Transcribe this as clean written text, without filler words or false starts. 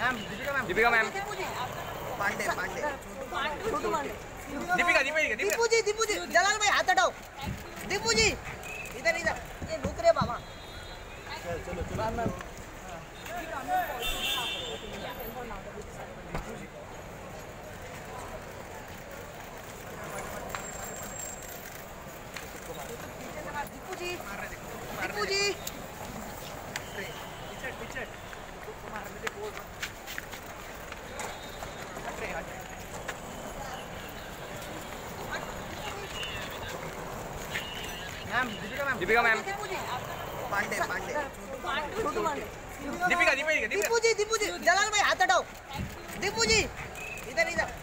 Deepika ma'am Pandey Deepu ji Jalal भाई हाथ हटाओ। दीपू जी इधर ये रुक रहे बाबा। चलो मैम दीपू जी दीपिका मैम पांडे दीपू जी जलाल भाई हाथ हटाओ। दीपू जी इधर